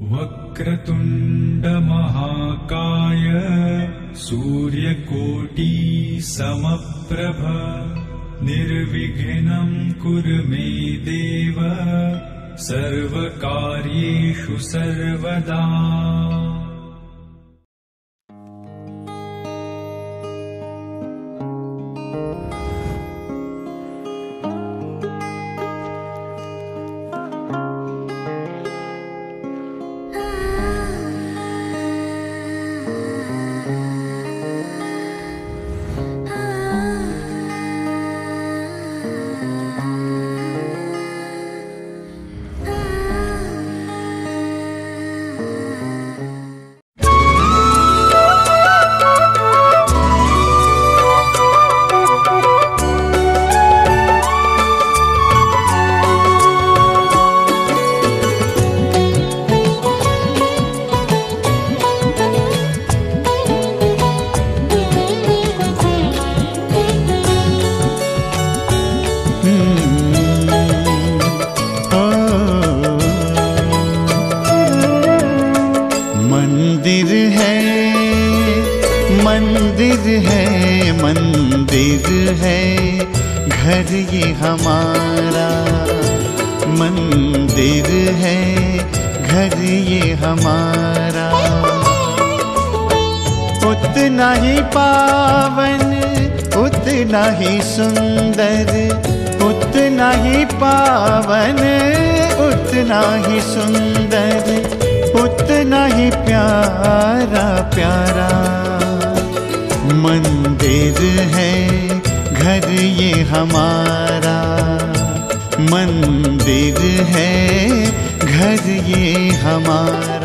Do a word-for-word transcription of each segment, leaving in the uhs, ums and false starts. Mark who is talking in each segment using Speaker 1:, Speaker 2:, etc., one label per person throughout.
Speaker 1: वक्रतुण्ड महाकाय सूर्यकोटि समप्रभ निर्विघ्नं कुरु मे देव सर्वकार्येषु सर्वदा।
Speaker 2: हमारा मंदिर है घर ये हमारा, उतना ही पावन उतना ही सुंदर, उतना ही पावन उतना ही सुंदर, उतना ही प्यारा प्यारा मंदिर है घर ये हमारा, मंदिर है घर ये हमारा।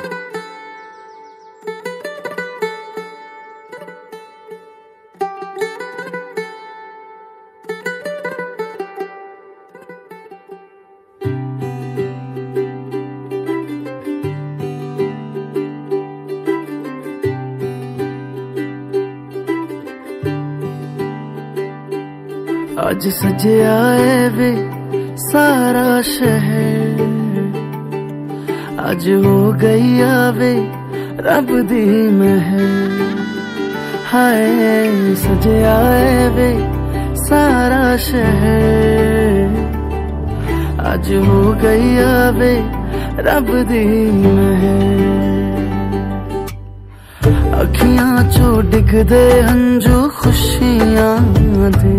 Speaker 3: आज सजया है वे सारा शहर, आज हो गई आवे रब दी महर। हाय सजया है वे सारा शहर, आज हो गई आवे रब दी महर। अखियां चो डिगदे हंजू खुशियां दे,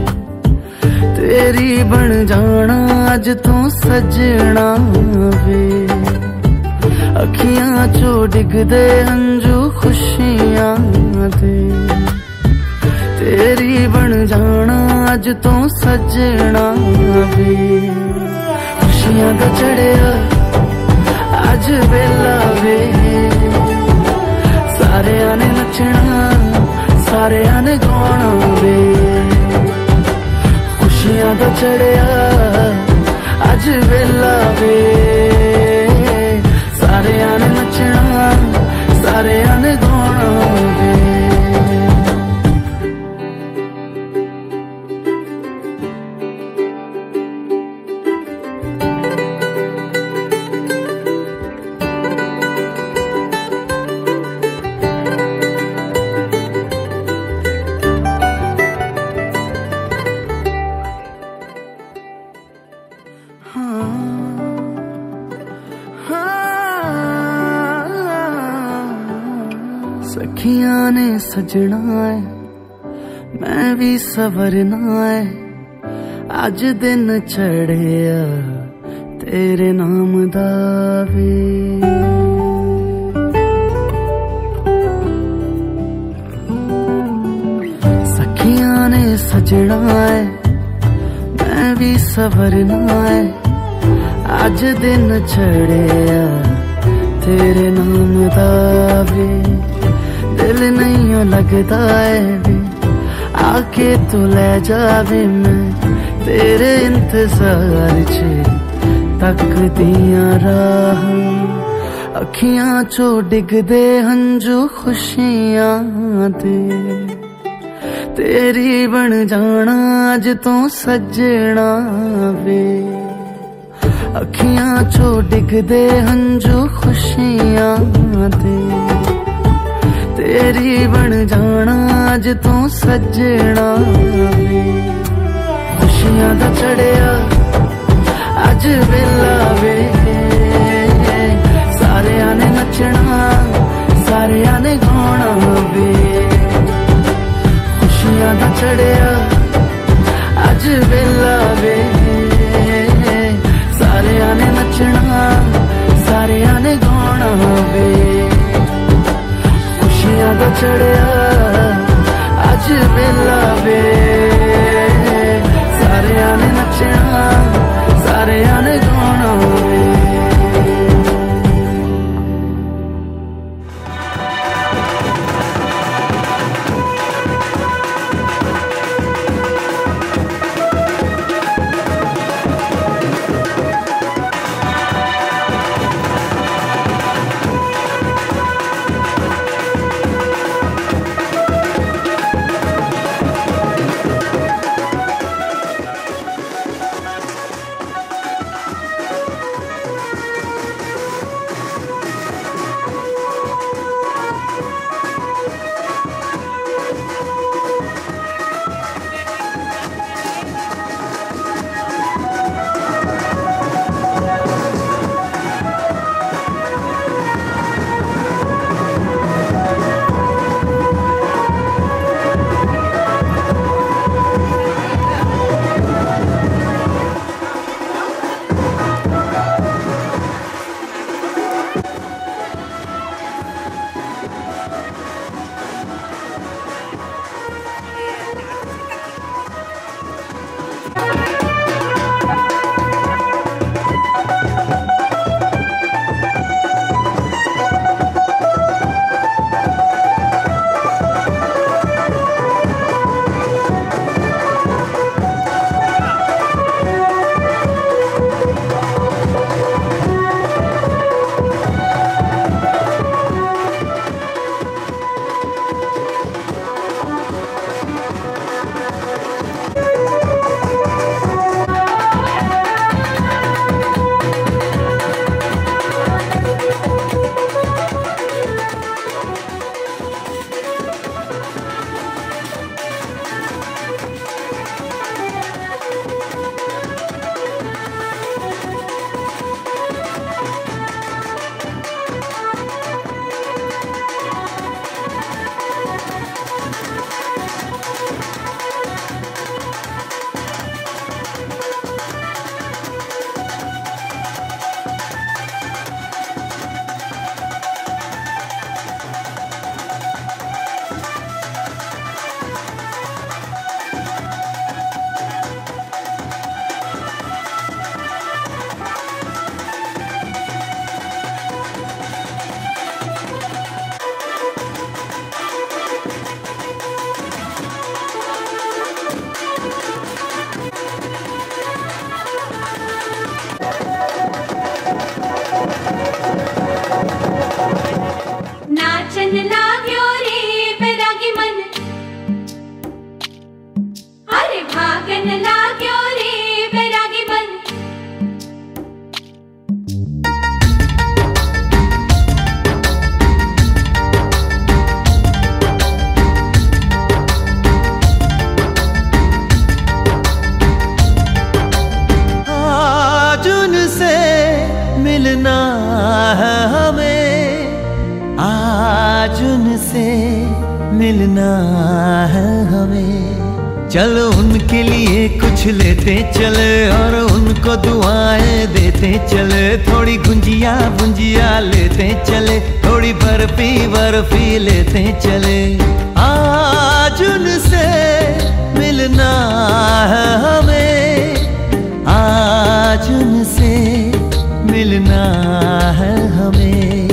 Speaker 3: तेरी बन जाना अज तू सजना वे। अखियां चो डिगदे हंजू खुशियां दे, तेरी बन जाना अज तू सजना वे। खुशियां दा चढ़िया अज वेला वे, सारे ने नचना सारे ने गाना वे। खुशियां दा चढ़िया अज वेला वे, सारे ने नचना सारे ने गाना वे। सखियां ने सजना है मैं भी सवरना है, अज दिन चढ़िया तेरे नाम दा वे। सखियां ने सजना है मैं भी सवरना है, अज दिन चढ़िया तेरे नाम दा वे। दिल नहीं लगता है वे आके तू ले जावे, मैं तेरे इंतजार च तक दिया राह। अखियां चो डिगदे हंजू खुशियां दे, तेरी बन जाना अज तो सजना वे। अखियां चो डिगदे हंजू खुशियां दे तेरी बन जाना अज तू सजना वे खुशियां दा चढ़िया अज वेला वे सारिया ने नचना सारिया ने गाना वे खुशियां दा चढ़िया अज वेला वे सारिया ने नचना सारिया ने गाना वे खुशियां दा चढ़िया अज वेला वे सारिया ने नचना सारिया ने गाना वे
Speaker 2: मिलना है हमें, आज उनसे मिलना है हमें। चलो उनके लिए कुछ लेते चले और उनको दुआएं देते चले। थोड़ी गुंजिया गुंजिया लेते चले, थोड़ी बर्फी बर्फी लेते चले। आज उनसे मिलना है हमें, आज उनसे मिलना है हमें।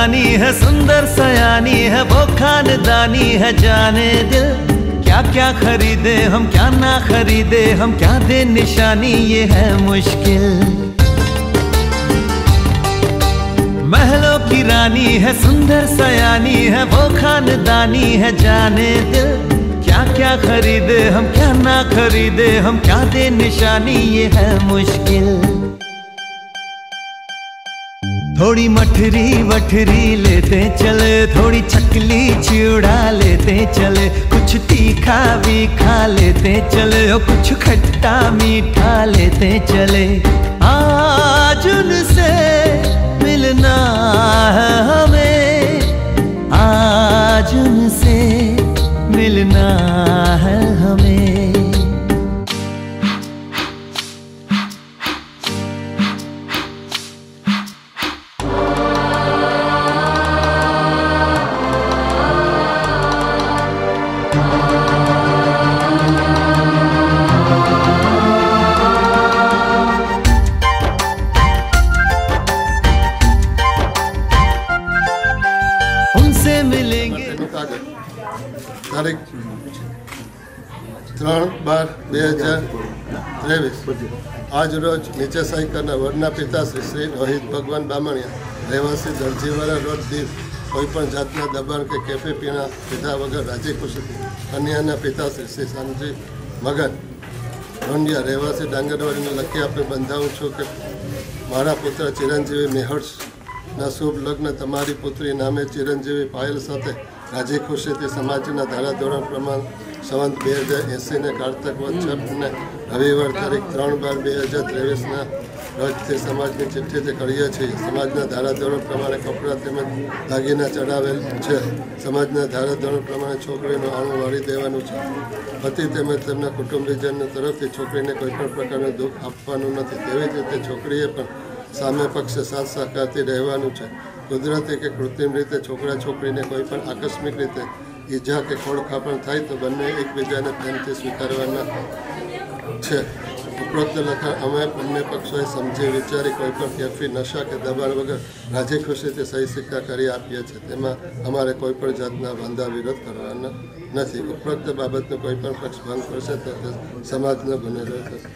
Speaker 2: रानी है, सुंदर सयानी है, वो खानदानी है। जाने दिल क्या क्या खरीदे हम, क्या ना खरीदे हम, क्या दे निशानी, ये है मुश्किल। महलों की रानी है, सुंदर सयानी है, वो खानदानी है। जाने दिल क्या क्या खरीदे हम, क्या ना खरीदे हम, क्या दे निशानी, ये है मुश्किल। थोड़ी मठरी वठरी लेते चले, थोड़ी चकली चिड़ा लेते चले, कुछ तीखा भी खा लेते चले, और कुछ खट्टा मीठा लेते चले। आज उनसे मिलना है हमें, आज उनसे मिलना है हमें।
Speaker 4: તારીખ ત્રણ બાર બે હજાર ત્રેવીસ આજ રોજ નીચે સહી કરનાર વડના પિતા શ્રી શ્રી રોહિત ભગવાન બામણિયા રહેવાસી દરજીવાળા રોડ દીવ કોઈપણ જાતના દબાણ કે કેફે પીણા પીધા વગર રાજી ખુશીથી કન્યાના પિતા શ્રી શ્રી શામજી મગન ઢોંડિયા રહેવાસી ડાંગરવાડીને લખી આપી બંધાવું છું કે મારા પુત્ર ચિરંજીવી મેહર્ષના શુભ લગ્ન તમારી પુત્રી નામે ચિરંજીવી પાયલ સાથે રાજી ખુશીથી સમાજના ધારાધોરણ પ્રમાણ સંવંત બે હજાર એંસીને કારતક વચ્ચે રવિવાર તારીખ ત્રણ બાર બે હજાર ત્રેવીસના રોજથી સમાજની ચિઠ્ઠીથી કરીએ છીએ. સમાજના ધારાધોરણ પ્રમાણે કપડાં તેમજ દાગીના ચડાવેલ છે. સમાજના ધારાધોરણ પ્રમાણે છોકરીનું આણું વાળી દેવાનું છે. પતિ તેમજ તેમના કુટુંબીજનો તરફથી છોકરીને કોઈપણ પ્રકારનું દુઃખ આપવાનું નથી. તેવી જ રીતે છોકરીએ પણ સામે પક્ષે સાથ સહકારથી રહેવાનું છે. કુદરતી કે કૃત્રિમ રીતે છોકરા છોકરીને કોઈ પણ આકસ્મિક રીતે ઈજા કે ખોળખાપણ થાય તો બંને એકબીજાને પ્રેમથી સ્વીકારવાના છે. ઉપરોક્ત લખાણ અમે બંને પક્ષોએ સમજી વિચારી કોઈ પણ કેફી નશા કે દબાણ વગર રાજી ખુશીથી સહી સિક્કા કરી આપીએ છીએ. તેમાં અમારે કોઈ પણ જાતના વાંધા વિરોધ કરવાના નથી. ઉપરોક્ત બાબતનો કોઈ પણ પક્ષ ભંગ કરશે તો તે સમાજનો ગુનેગાર થશે.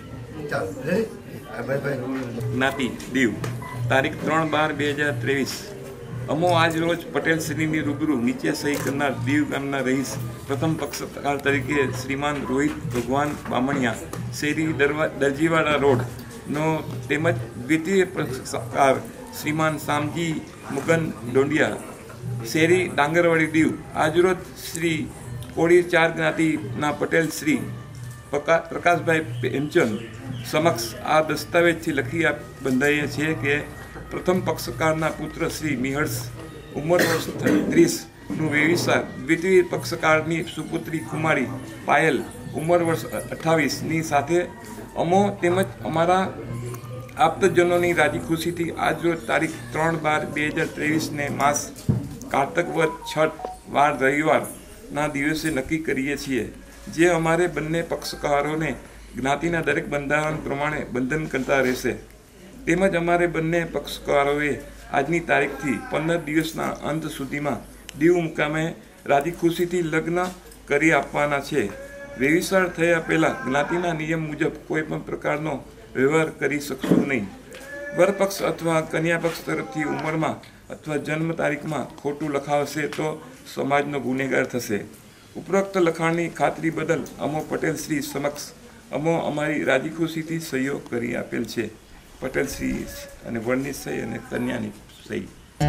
Speaker 5: જ્ઞાતિ દીવ તારીખ ત્રણ બાર બે હજાર ત્રેવીસ અમો આજ રોજ પટેલ શ્રીની રૂબરૂ નીચે સહી કરનાર દીવ ગામના રહીશ પ્રથમ પક્ષકાર તરીકે શ્રીમાન રોહિત ભગવાન બામણિયા શેરી દરજીવાડા રોડનો તેમજ દ્વિતીય પક્ષકાર શ્રીમાન શામજી મુગન ડોંડિયા શેરી ડાંગરવાડી દીવ આજરોજ શ્રી કોળી ચાર જ્ઞાતિના પટેલ શ્રી પ્રકાશભાઈ હેમચંદ સમક્ષ આ દસ્તાવેજથી લખી આપ બંધાઈએ છીએ કે પ્રથમ પક્ષકારના પુત્ર શ્રી મિહર્ષ ઉંમર વર્ષ ત્રીસનું વેવિસાર દ્વિતીય પક્ષકારની સુપુત્રી કુમારી પાયલ ઉંમર વર્ષ અઠ્ઠાવીસની સાથે અમો તેમજ અમારા આપ્તજનોની રાજી ખુશીથી આજરોજ તારીખ ત્રણ બાર બે હજાર ત્રેવીસને માસ કારતક વદ છઠ વાર રવિવારના દિવસે નક્કી કરીએ છીએ, જે અમારે બંને પક્ષકારોને જ્ઞાતિના દરેક બંધારણ પ્રમાણે બંધન કરતા રહેશે. તેમજ અમારે બંને પક્ષકારોએ આજની તારીખથી પંદર દિવસના અંત સુધીમાં દીવ મુકામે રાજી ખુશીથી લગ્ન કરી આપવાના છે. વેવિસાર થયા પહેલાં જ્ઞાતિના નિયમ મુજબ કોઈ પણ પ્રકારનો વ્યવહાર કરી શકશું નહીં. વરપક્ષ અથવા કન્યા પક્ષ તરફથી ઉંમરમાં અથવા જન્મ તારીખમાં ખોટું લખાવશે તો સમાજનો ગુનેગાર થશે. ઉપરોક્ત લખાણની ખાતરી બદલ અમો પટેલ શ્રી સમક્ષ અમો અમારી રાજી ખુશીથી સહીઓ કરી આપેલ છે. પટેલ શ્રી અને વરની સહી અને કન્યાની સહી.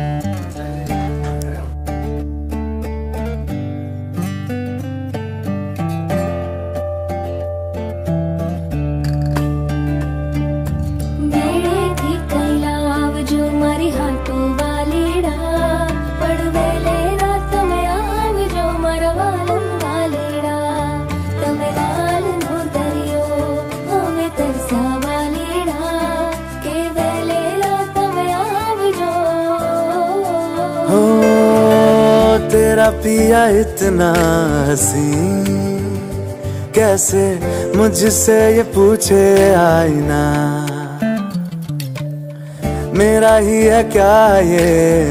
Speaker 3: तेरा पिया इतना हसीन कैसे मुझसे ये पूछे आईना. मेरा ही है क्या ये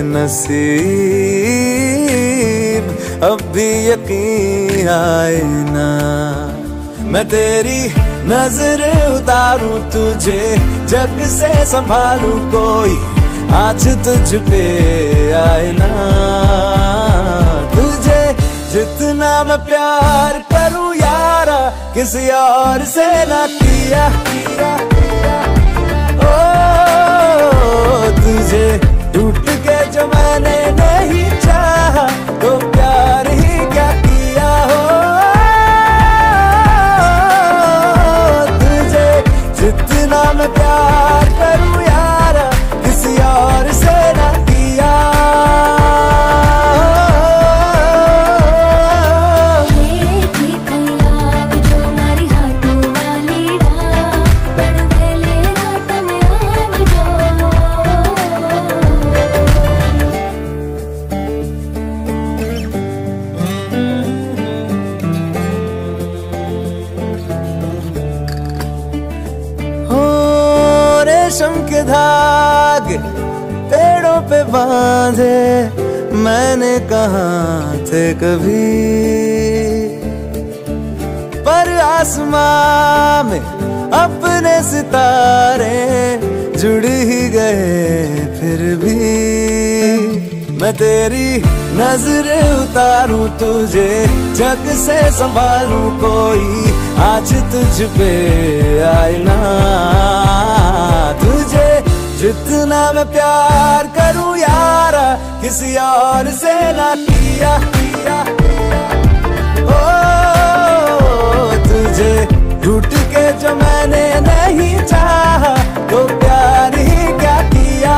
Speaker 3: नसीब, अब भी यकीन आए ना। मैं तेरी नजर उतारूं तुझे, जग से संभालूं कोई आज तुझ पे आए ना। तुझे जितना मैं प्यार करूं यारा, किसी और से ना किया, किया, किया। ओ तुझे टूट के जो मैंने नहीं चाहा, तो प्यार ही क्या किया हो। तुझे जितना मैं प्यार करूं यारा, किसी और से ना किया। रेशम के धागे पेड़ों पे बांधे मैंने कहाँ थे कभी, पर आसमां में अपने सितारे जुड़ ही गए फिर भी। मैं तेरी नजर उतारूं तुझे, जग से संभालूं कोई आज तुझ पे आए ना। तुझे जितना मैं प्यार करूं यारा, किसी और से ना किया, किया, किया। ओ तुझे टूट के जो मैंने नहीं चाहा, तो प्यार ही क्या किया।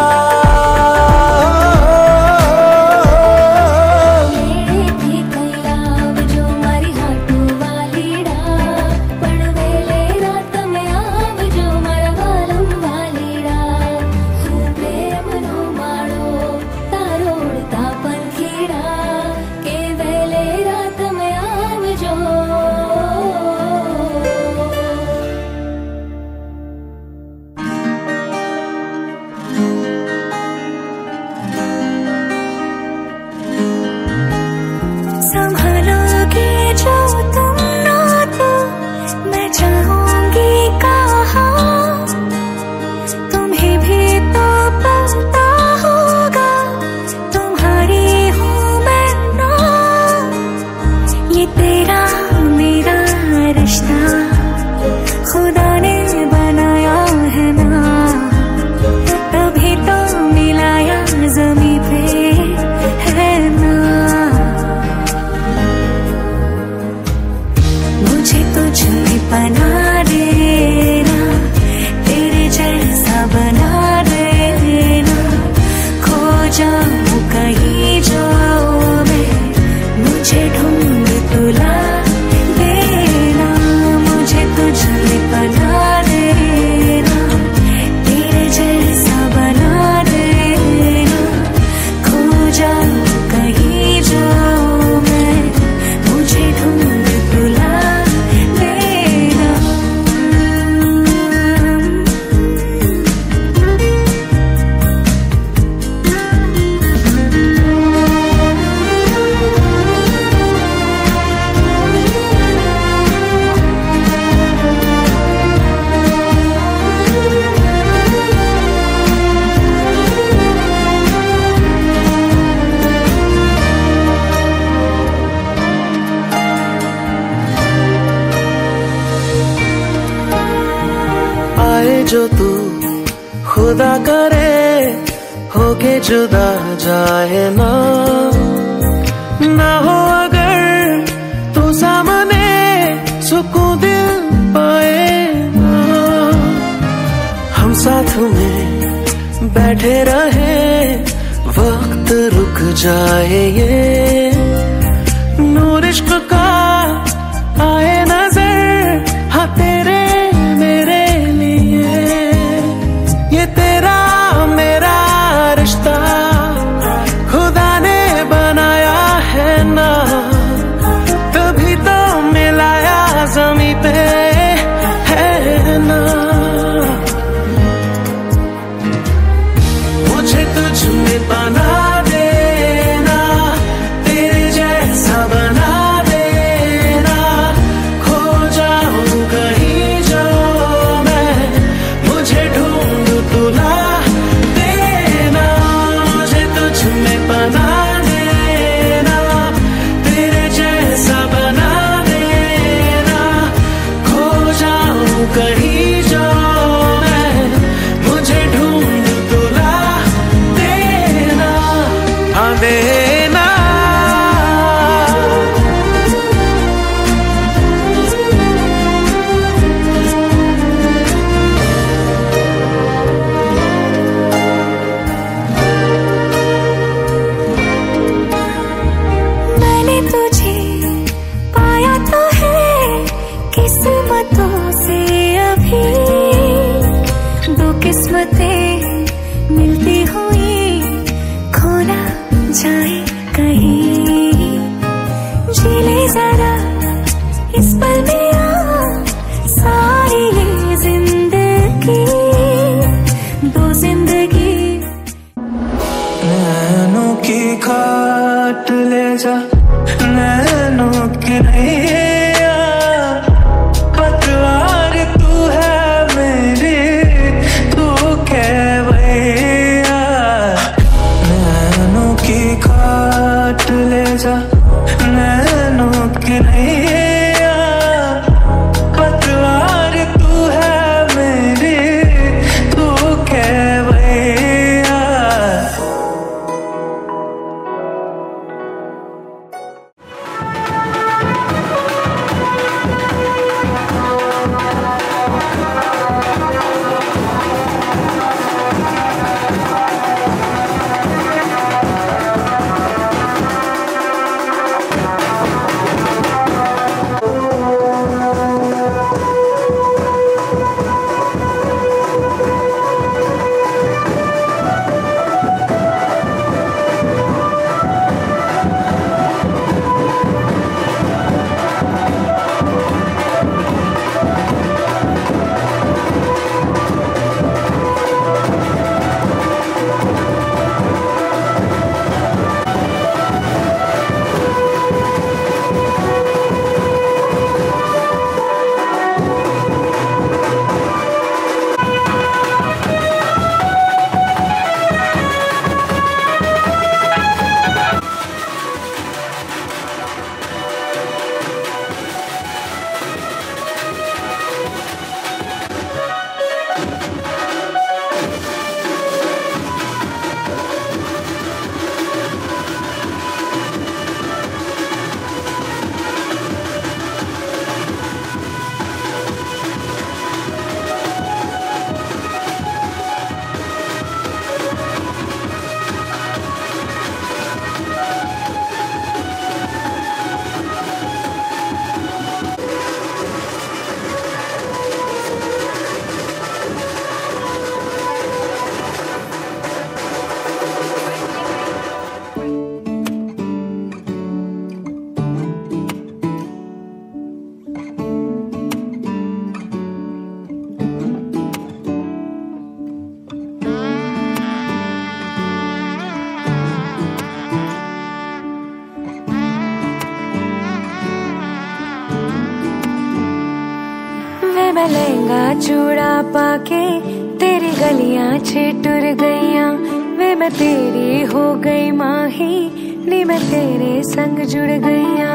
Speaker 3: जो तू खुदा करे होके जुदा जाए ना, ना हो अगर तू सामने सुकून दिल पाए ना। हम साथ में बैठे रहे वक्त रुक जाए, ये नूर इश्क का आए नजर हाँ तेरे मेरे लिए। ये तेरा मेरा रिश्ता खुदा ने बनाया है ना, तभी तो मिलाया ज़मीं पे है ना।
Speaker 6: मैं लहंगा चूड़ा पाके तेरी गलियां छिटुर गईयां, वे मैं तेरी हो गई माही, नी मैं तेरे संग जुड़ गईयां।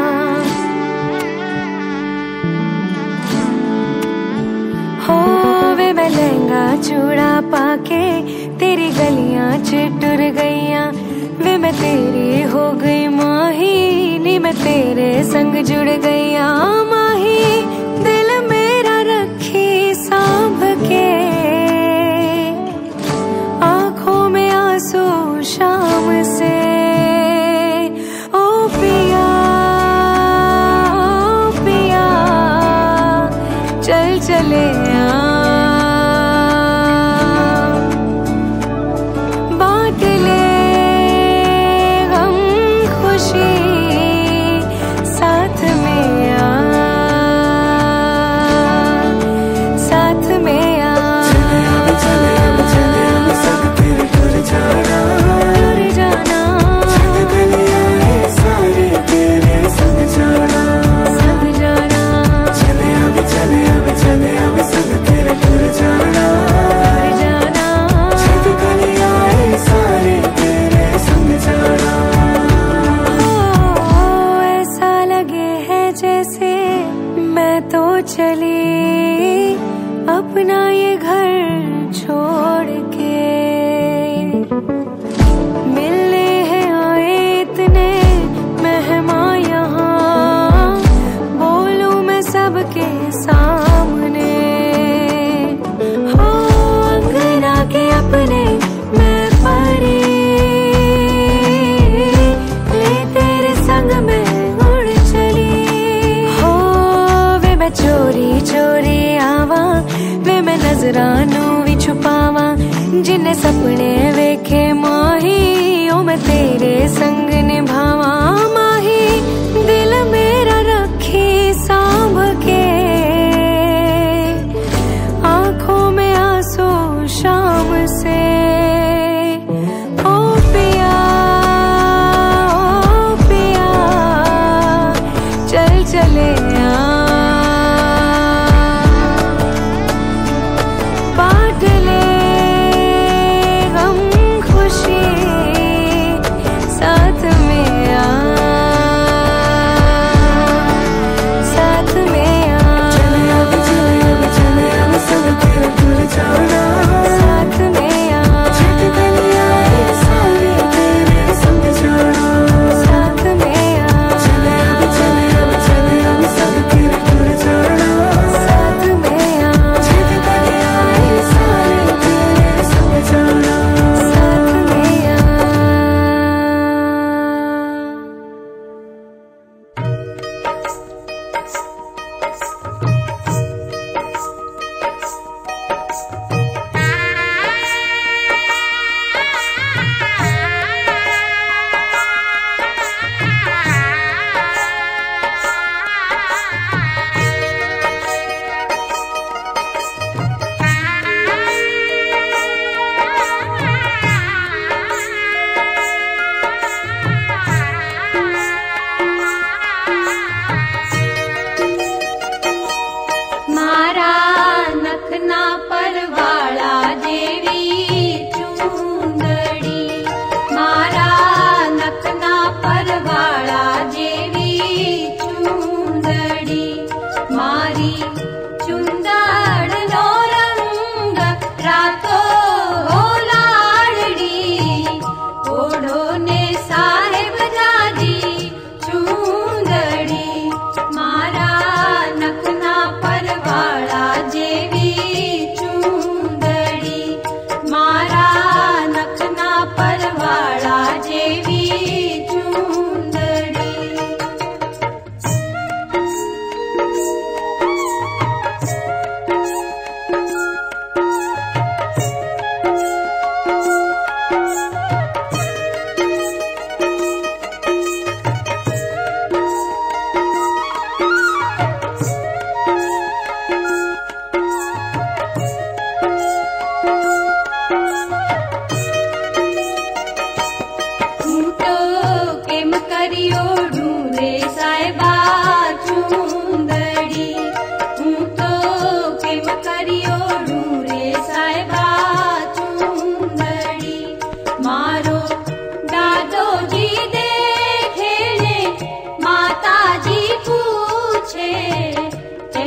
Speaker 6: हो वे मैं लहंगा चूड़ा पाके तेरी गलियां छिटुर गईयां, वे मैं तेरी हो गई माही, नी मैं तेरे संग जुड़ गईयां। माही दिल मेरा रखी सांभ के, आंखों में आंसू शाम से। ओ पिया ओ पिया चल चले अपना ये घर छोड़ के। मिलने हैं आए इतने मेहमान यहाँ, बोलूं मैं सबके सामने। हो अंगना के अपने मैं परी, ले तेरे संग में उड़ चली। हो वे मैं चोरी चोरी आवा, वे मैं नजरानू भी छुपावा, जिन्ने सपने वेखे माही, ओ मैं तेरे संग निभावा। माही दिल मेरा रखी सांभ के, आंखों में आंसू शाम से। ओ पिया ओ पिया चल चले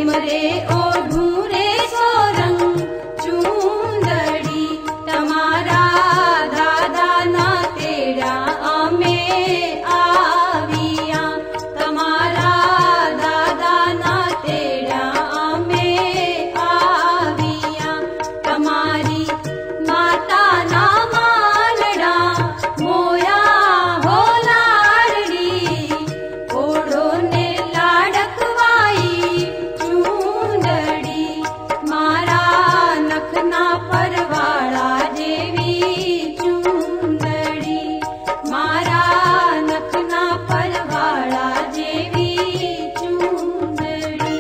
Speaker 7: रे ओढ़ू रे सो रंग चूंदड़ी तमारा दादा ना तेरा आमे आविया तमारा दादा ना तेरा आमे आविया तमारी माता ना मालड़ा मोया हो लाडड़ी ओढ़ो ने लाडकवाई चूंदड़ी मारा नखना परवाड़ा जेवी चूंदड़ी मारा नखना परवाड़ा जेवी चूंदड़ी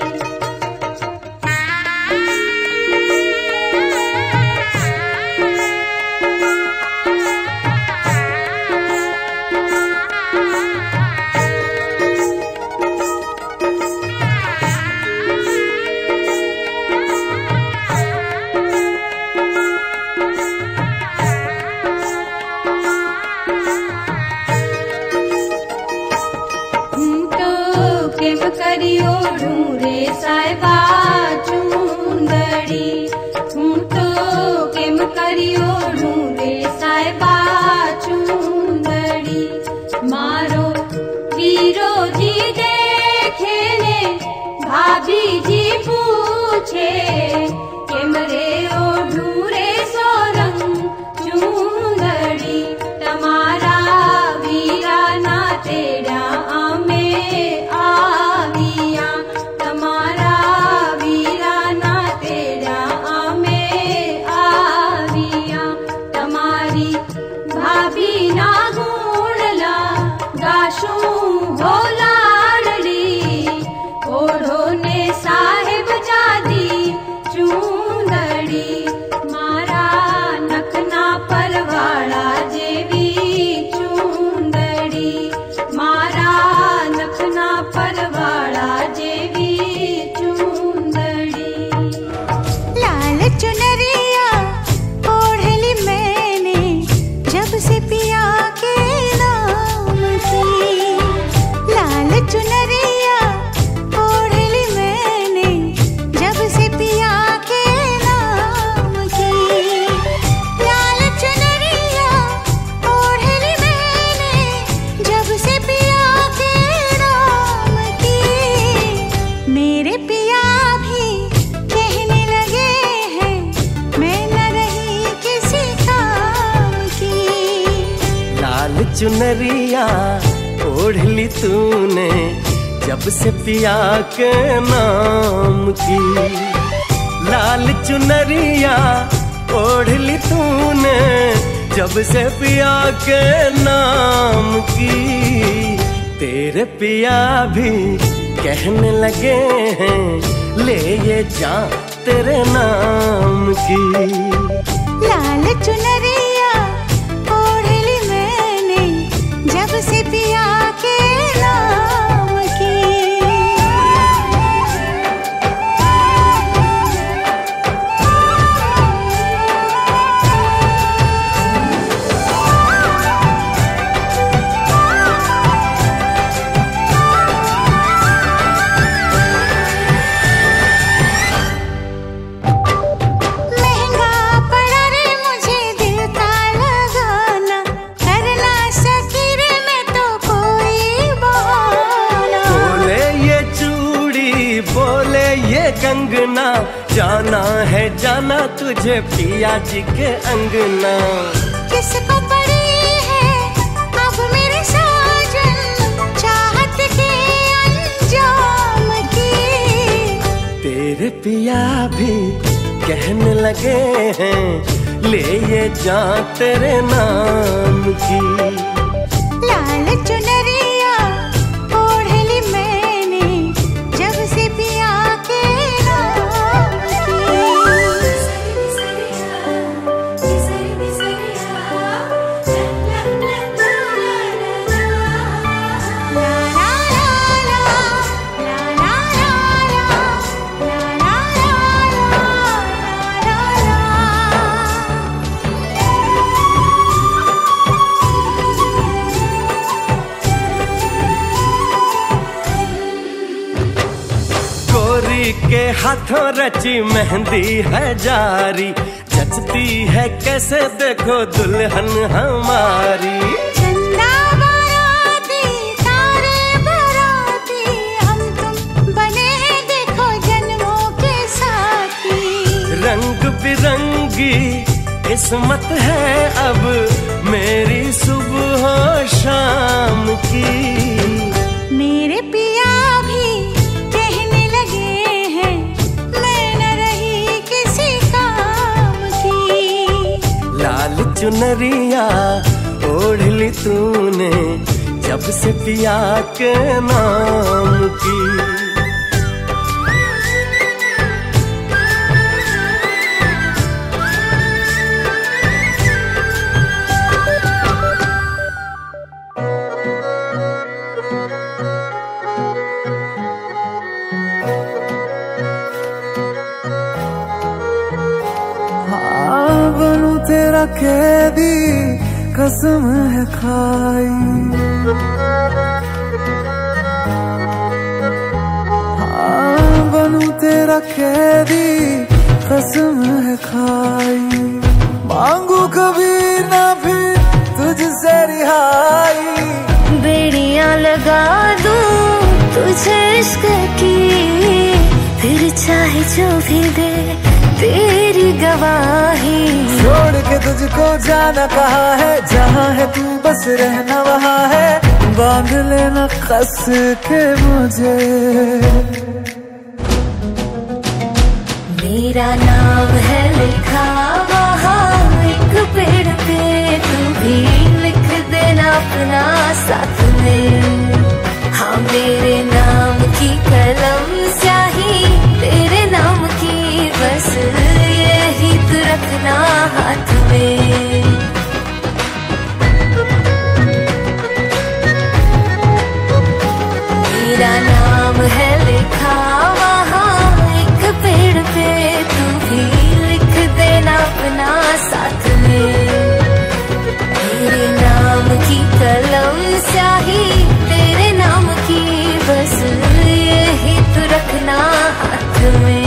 Speaker 7: हूँ तो केम करियो ढूंढे साहिबा चूंदड़ी हूँ तो केम करियो ढूंढे साहिबा चूंदड़ी मारो वीरो जी देखे ने भाभी जी पूछे केम रे ओ ढूंढे सो रंग चूंदड़ी तमारा वीरा ना तेरा आमे आविया तमारा वीरा ना तेरा आमे आविया तमारी भाभी ना गुणला गाशू हो लाडड़ी ओढ़ो ने साहेब जादी चूंदड़ी मारा नखना परवाड़ा जेवी चूंदड़ी मारा नखना परवाड़ा जेवी चूंदड़ी
Speaker 8: लाल चुनरिया ओढ़ली मैंने जब से पिया के नाम की लाल चुनरिया ओढ़ली मैंने जब से पिया के नाम की लाल चुनरिया ओढ़ली मैंने जब से पिया के नाम की मेरे पिया भी कहने लगे हैं मैं न रही किसी काम की
Speaker 2: लाल चुनरिया ओढ़ली तूने जब से पिया के नाम की लाल चुनरिया ओढ़ली तूने जब से पिया के नाम की तेरे पिया भी कहने लगे हैं ले ये जा तेरे नाम की
Speaker 8: लाल चुनरिया ओढ़ली मैंने जब से पिया के नाम की महंगा पड़ा रे मुझे दिल का लगाना कर ना सकी रे मैं तो कोई बहाना
Speaker 2: बोले ये चूड़ी बोले ये कंगना जाना है जाना तुझे पिया जी के अंगना
Speaker 8: किसको पड़ी है अब मेरे साजन चाहत के अंजाम की
Speaker 2: तेरे पिया भी कहने लगे हैं ले ये जा तेरे नाम की
Speaker 8: लाल चुनरिया ओढ़ली मैंने जब से पिया के नाम की ला ला ला ला ला ला ला ला ला
Speaker 2: जोड़ी के हाथों रची मेहंदी है जारी, जचती है कैसे देखो दुल्हन हमारी।
Speaker 8: चंदा बाराती तारे बाराती, हम तुम बने देखो जन्मों के साथी।
Speaker 2: रंग बिरंगी किस्मत है अब मेरी सुबह शाम की।
Speaker 8: मेरे पिया भी कहने लगे हैं मैं न रही किसी काम की।
Speaker 2: लाल चुनरिया ओढ़ ली तूने जब से पिया के नाम की।
Speaker 3: तेरा कैदी कसम है खाई, हाँ बनूं तेरा कैदी कसम है खाई। मांगू कभी ना फिर तुझसे रिहाई,
Speaker 6: बेड़ियां लगा दूं तुझे इश्क की, फिर चाहे जो भी दे तेरी गवाही।
Speaker 3: छोड़ के तुझको जाना कहा है, जहाँ है तू बस रहना वहाँ है। बांध लेना कस के मुझे,
Speaker 6: मेरा नाम है लिखा वहाँ एक पेड़ पे, तू भी लिख देना अपना साथ में। हाँ मेरे नाम की कलम स्याही तेरे नाम की, बस यही तू रखना हाथ में। मेरा नाम है लिखा वहाँ एक पेड़ पे, तू भी लिख देना अपना साथ में। मेरे नाम की कलम स्याही तेरे नाम की, बस यही तू रखना हाथ में।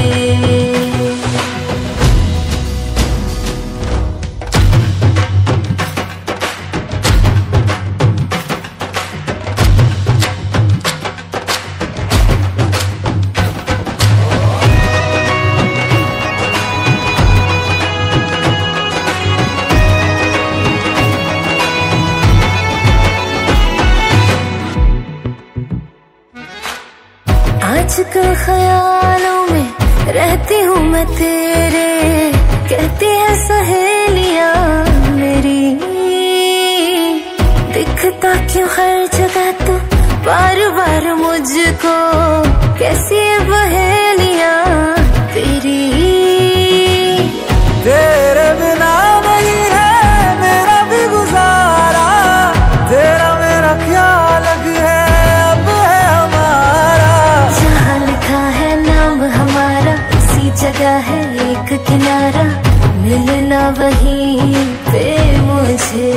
Speaker 6: आजकल ख्यालों में रहती हूँ मैं तेरे, कहती है सहेलियाँ मेरी, दिखता क्यों हर जगह तू बार बार मुझको, कैसी है पहेलियाँ तेरी।
Speaker 3: तेरे बिना नहीं है मेरा भी गुजारा, तेरा मेरा क्या लग है अब है हमारा।
Speaker 6: जहाँ लिखा है नाम हमारा उसी जगह है एक किनारा, मिलना वहीं पे मुझे।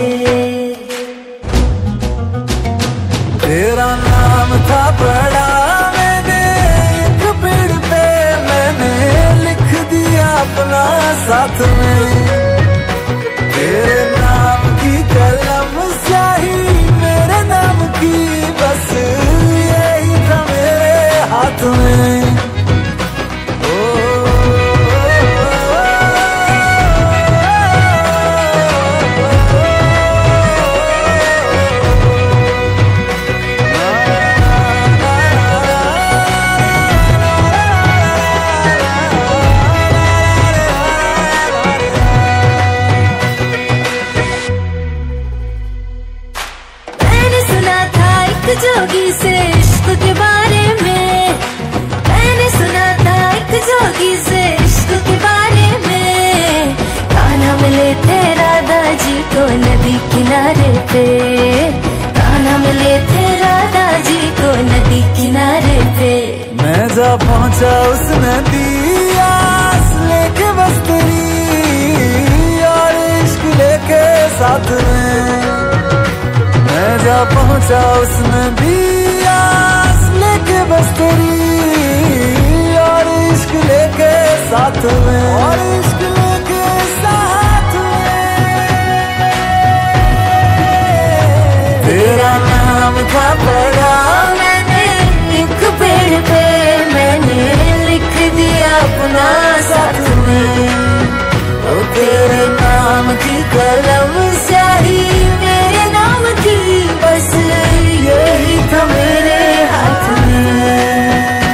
Speaker 3: तेरा नाम था पढ़ा मैंने एक पेड़ पे, मैंने लिख दिया अपना साथ में। तेरे नाम की कलम स्याही मेरे नाम की, बस यही था मेरे हाथ में।
Speaker 6: जोगी से इश्क के बारे में, मैंने सुना था एक जोगी से इश्क के बारे में। कान्हा मिले थे राधा जी को नदी किनारे पे, कान्हा मिले थे राधा जी को नदी किनारे पे।
Speaker 3: मैं जा पहुंचा उस नदी आस लेके बस तेरी, और इश्क लेके साथ में। मैं जा पहुंचा उस नदी आस लेके बस तेरी, और साथ में, और इश्क लेके साथ में। तेरा नाम था पढ़ा मैंने एक पेड़ पे, मैंने लिख दिया अपना साथ में। ओ तेरे नाम की कलम स्याही मेरे नाम की, बस यही था मेरे हाथ में।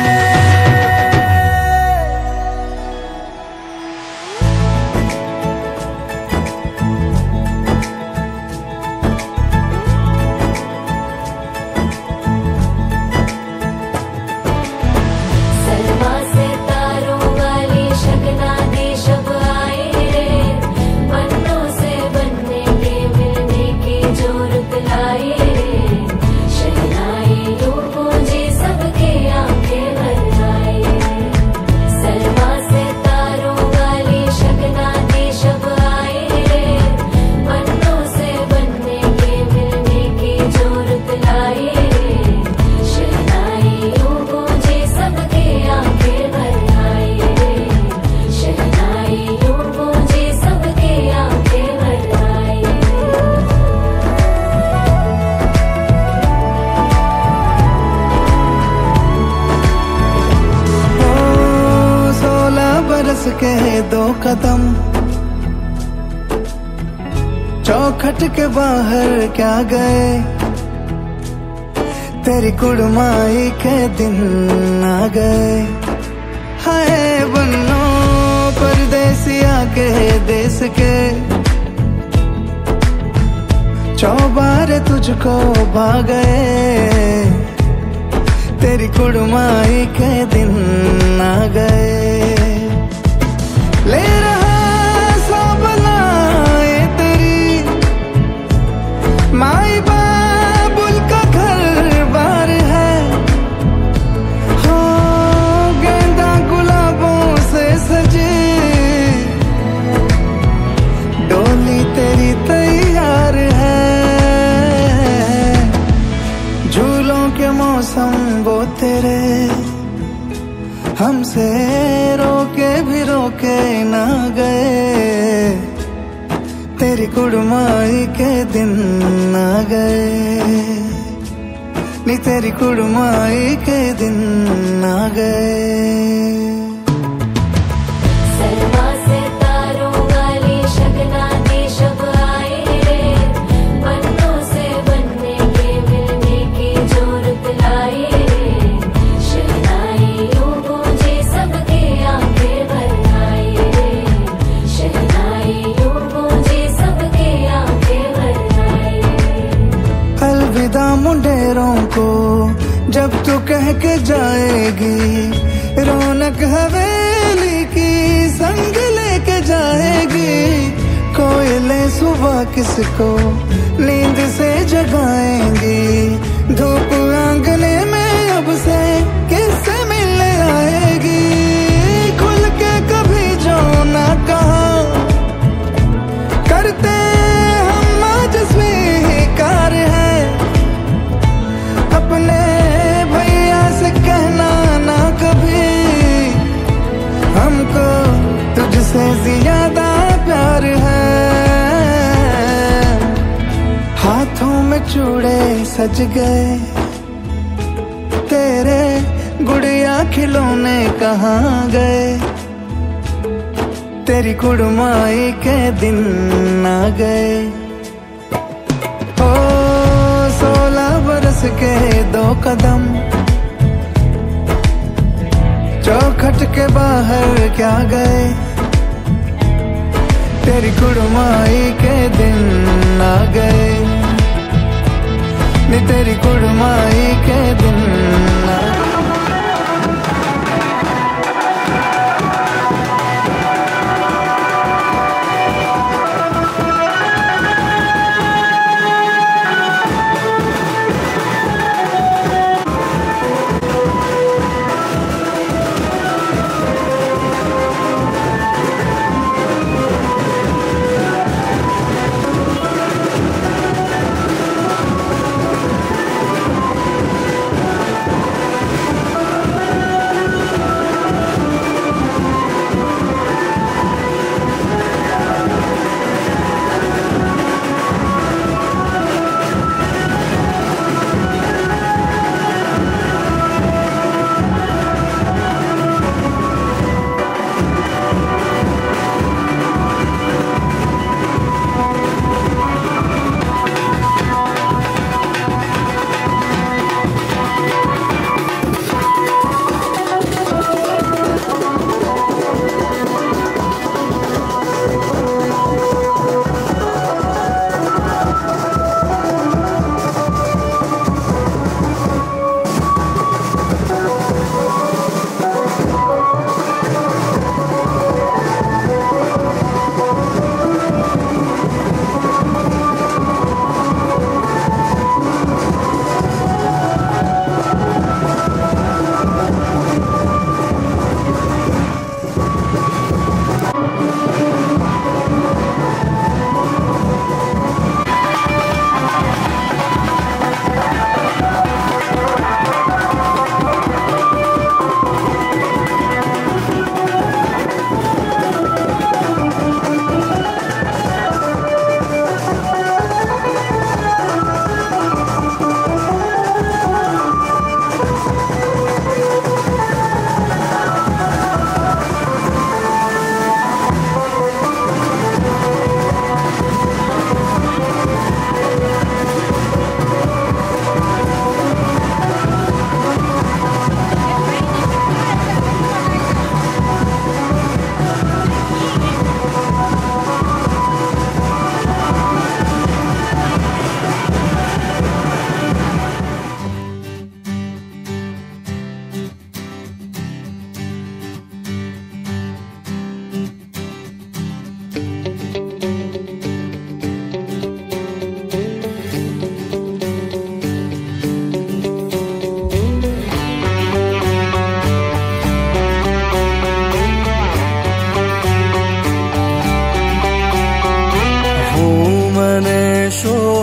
Speaker 6: सलमा से तारों वाली शगना दे शब आए रे, पन्नों से बनने के मिलने की जो रुत लाए रे, शहनाई यूं गूंजे सबके आंखें भर आए। सलमा से तारों वाली शगना दे शब आए रे, पन्नों से बनने के मिलने की जो रुत लाए रे, शहनाई यूं गूंजे सबके आंखें भर आए रे, शहनाई यूं गूंजे सबके आंखें भर आए।
Speaker 3: ओ सोलह बरस के दो कदम, चौखट के बाहर क्या गए, तेरी कुड़माई के दिन आ गए। हाय बन्नो परदेसिया के देश के, चौबारे तुझको भा गए, तेरी कुड़माई के दिन आ गए। ले रहा सब लाए तेरी माई बाबुल का घर बार है, हो गेंदा गुलाबों से सजी डोली तेरी तैयार है। झूलों के मौसम वो तेरे, हमसे रोके भी रोके ना गए, तेरी कुड़माई के दिन आ गए, नी तेरी कुड़माई के दिन आ गए।
Speaker 6: सलमा से तारों वाली शगना दे शब आए रे, पन्नों से बनने के मिलने की जो रुत लाए रे, शहनाई यूं गूंजे सबके आंखें भर आए रे, शहनाई यूं गूंजे सबके आंखें भर आए।
Speaker 3: अलविदा मुंडेरों को जब तू कह के जाएगी, रौनक हवेली की संग लेके जाएगी। कोयले सुबह किसको नींद से जगाएंगी, धूप आंगने में अब से किससे मिलने आएगी। खुल के कभी जो ना कहा करते हम आज स्वीकार है, अपने भैया से कहना ना कभी, हमको तुझसे ज्यादा प्यार है। हाथों में चूड़े सज गए, तेरे गुड़िया खिलौने कहाँ गए, तेरी कुड़माई के दिन आ गए। ओ सोलह बरस के दो कदम, चौखट के बाहर क्या गए, तेरी कुड़माई के दिन आ गए, नी तेरी कुड़माई के दिन आ गए।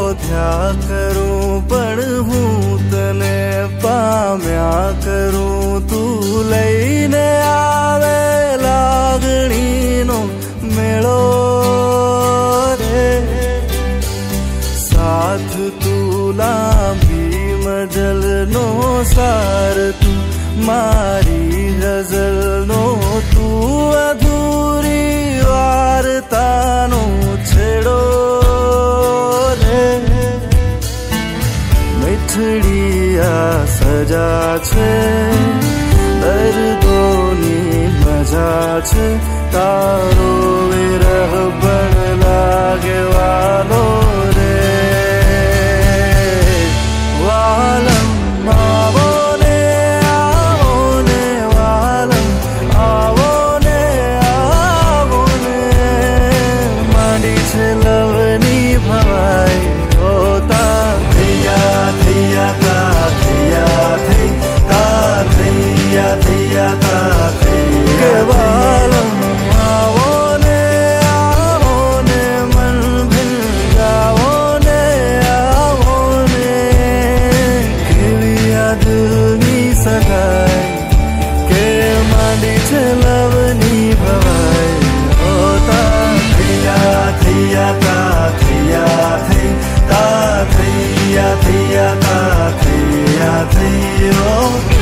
Speaker 3: શોધ્યા કરું પણ હું તને પામ્યા કરું, તું લઈને આવે લાગણીનો મેળો રે, સાથ તું લાંબી મજલનો સાર, તું મારી ગઝલનો, તું અધૂરી વાર્તાનો છેડો રે, મીઠડી આ સજા છે, દર્દોની મજા છે, તારો વિરહ પણ લાગે વાલો રે, વાલમ આવો ને આવો ને વાલમ આવો ને આવો ને, માંડી છે લવની ભવાઈ હોતા, થૈયા થૈયા તા થૈયા થઈ તા થૈયા થૈયા તા થઈ કે વાલમ આવો ને આવો ને મન ભીંજાવો ને આવો ને, કેવી યાદની સગાઈ કે માંડી છે લવની ભવાઈ હોતા, થૈયા થૈયા તા થૈયા થઈ તા થૈયા થૈયા તા થૈયા થૈયો.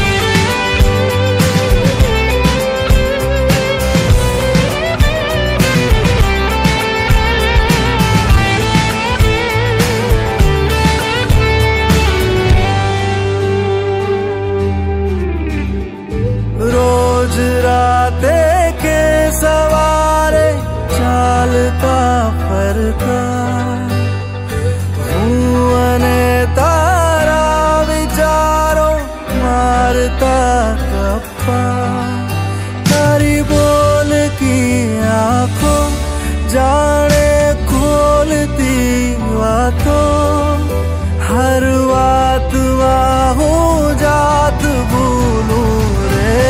Speaker 3: રોજ રાતે કે સવારે ચાલતા ફરતા હું અને તારા વિચારો મારતા કપ્પા, તારી બોલકી આંખો જાણે ખોલતી વાતો, હર વાતમાં હું જાત ભૂલું રે,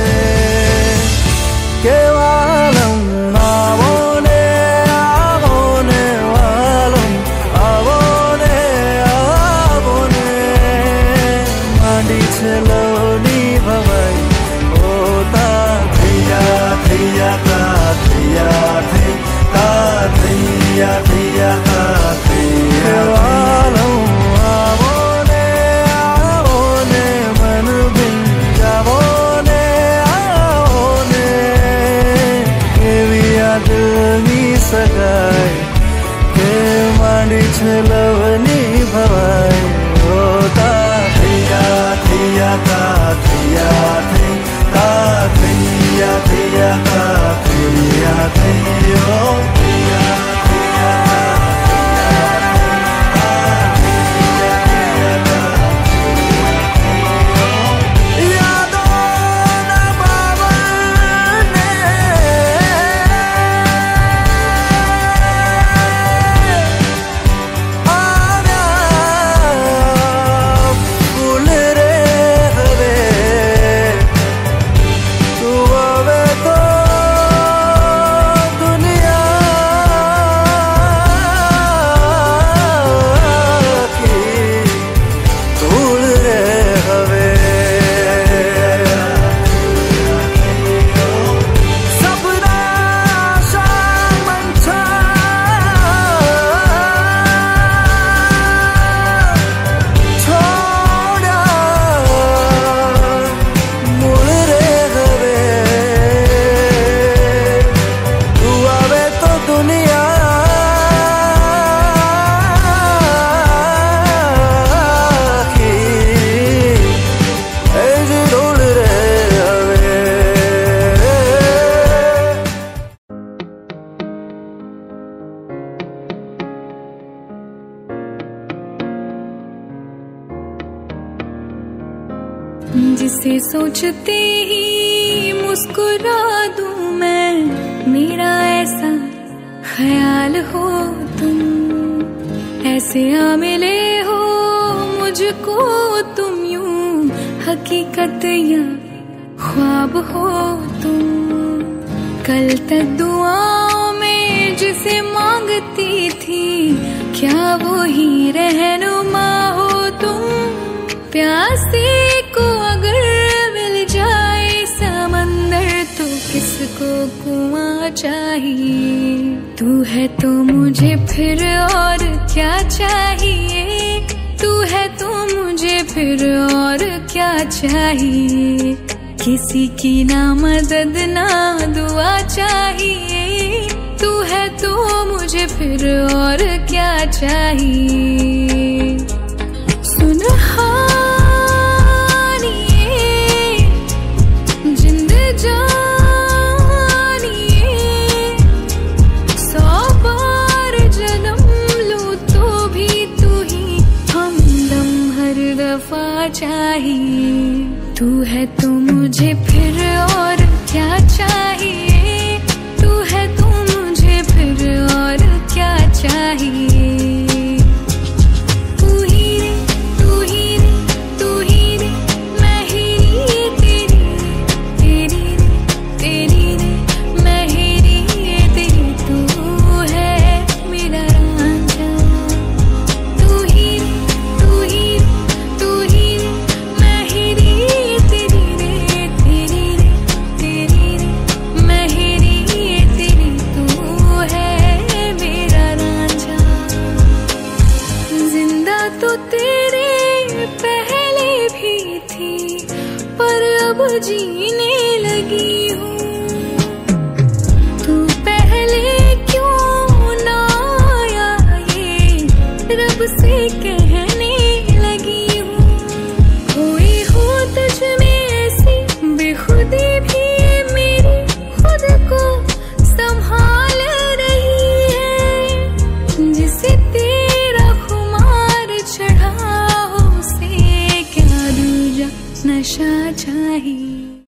Speaker 3: કે વાલમ આવો ને આવો ને વાલમ આવો ને આવો ને, માંડી છે લવની ભવાઈ હોતા, થૈયા થૈયા તા થૈયા થઈ તા થૈયા થૈયા તા થૈયા વાલમ આવો ને આવો ને મન ભીંજાવો ને આવો ને, કેવી યાદની સગાઈ કે માંડી છે લવની ભવાઈ હોતા, થૈયા થૈયા તા થૈયા થઈ તા થૈયા થૈયા તા થૈયા થૈયો.
Speaker 6: जिसे सोचते ही मुस्कुरा दूं मैं, मेरा ऐसा ख्याल हो तुम, ऐसे आ मिले हो मुझको तुम यूं, हकीकत या ख्वाब हो तुम, कल तक दुआओं में जिसे मांगती थी, क्या वो ही रहनुमा हो तुम। प्यासे को अगर मिल जाए समंदर तो किसको कुआं चाहिए। तू है तो मुझे फिर और क्या चाहिए, तू है तो मुझे फिर और क्या चाहिए। किसी की ना मदद ना दुआ चाहिए, तू है तो मुझे फिर और क्या चाहिए। सुन चाहिए, तू है तो मुझे फिर और क्या चाहिए, तू है तो मुझे फिर और क्या चाहिए। तू ही रे तू ही रे तू ही रे मैं ही रे तेरी तेरी रे तेरी रे मैं ही रे तेरी। तू है मेरा रांझा, तू ही रे तू ही तू ही मैं ही रे तेरी रे तेरी रे तेरी रे मैं ही रे तेरी। तू है मेरा रांझा। जिंदा तो तेरे पहले भी थी, पर अब जीने लगी हूँ। तू पहले क्यों ना आया ये रब से कहने लगी हूँ। कोई हो तुझ में ऐसी बेखुदी भी मेरी खुद को संभाल रही है। जिसे तेरा खुमार चढ़ा हो उसे क्या दूजा नशा चाहिए।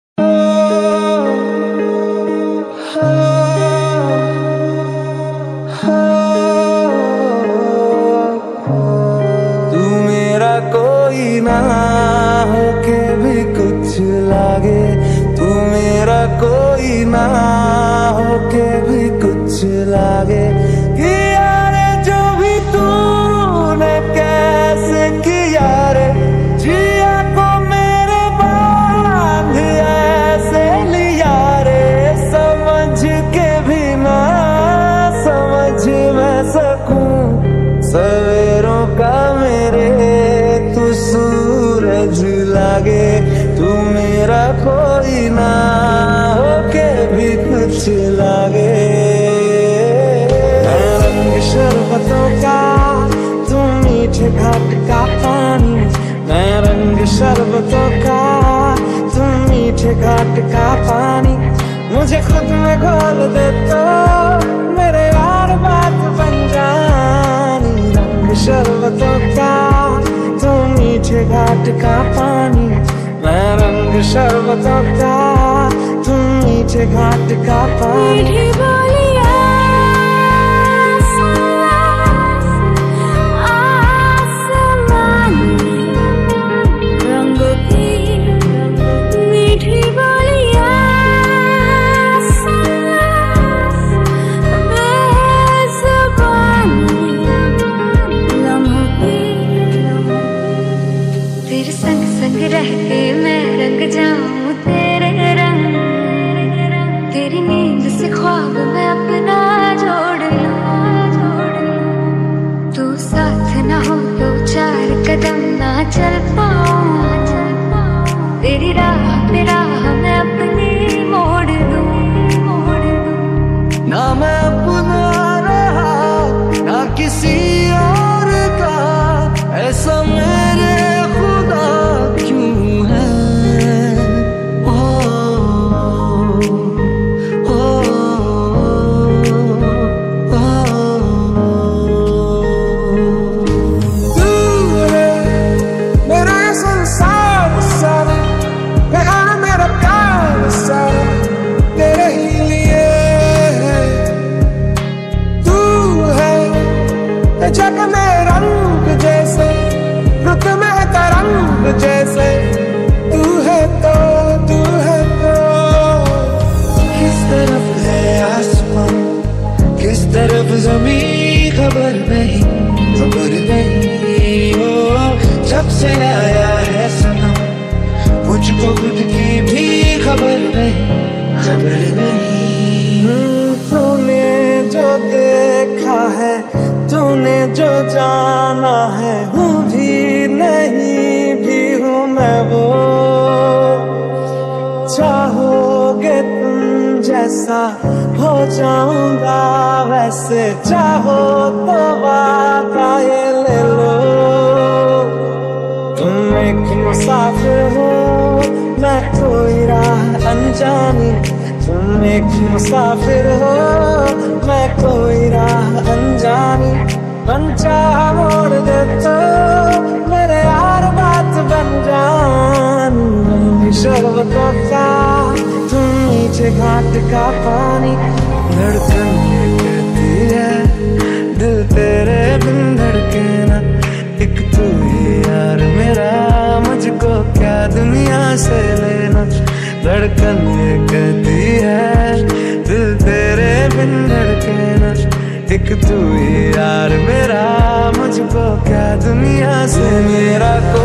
Speaker 3: तू मेरा कोई ना होके भी कुछ लागे, तू मेरा कोई ना होके भी कुछ लागे। कि यारे जो भी तूने कैसे किया रे, जिया को मेरे बांध ऐसे लिया रे। समझ के भी ना समझ मैं सकूं सवेरों का मेरे तू सूरज लागे। तू मेरा कोई ना होके भी कुछ लागे। मैं रंग शरबतों का, तू मीठे घाट का पानी। मैं रंग शरबतों का, तू मीठे घाट का पानी। मुझे खुद में घोल दे तो मेरे यार बात बन जानी। रंग शरबतों का, तू मीठे घाट का पानी। मैं रंग शरबतों का, तू मीठे घाट का पानी।
Speaker 6: मीठी बोलियां आसमानी रंगों की, मीठी बोलियां बेज़ुबानी लम्हों की। तेरे संग संग रहते मैं रंग जाऊं तेरे रंग। तेरी नींद से ख्वाब मैं अपना जोड़ लूं। तू साथ ना हो तो चार कदम ना चल पाऊं। तेरी राह पे राह मैं अपनी मोड़ दूं।
Speaker 3: ना मैं अपना रहा ना किसी और का, ऐसा मेरे खुदा क्यों है। ओ, ओ, ओ, तरफ जमीन खबर नहीं, खबर नहीं हो जब से आया है सनम, मुझको खुद की भी खबर नहीं, खबर नहीं। तूने जो देखा है, तूने जो जाना है, हूँ भी नहीं भी हूँ मैं वो। चाहोगे तुम जैसा हो जाऊंगा वैसे, चाहो तो वादा ये ले लो। तुम एक मुसाफिर हो, मैं कोई राह अनजानी। तुम एक मुसाफिर हो, मैं कोई राह अनजानी। बन चाह मोड़ दे तो मेरे यार बात बन जानी। शरबतों का तुम मीठे घाट का पानी, धड़कन ये कहती है दिल तेरे बिन धड़के ना। एक तू ही यार मेरा, मुझको क्या दुनिया से लेना। धड़कन ये कहती है दिल तेरे बिन धड़के ना। एक तू ही यार मेरा, मुझको क्या दुनिया से। मेरा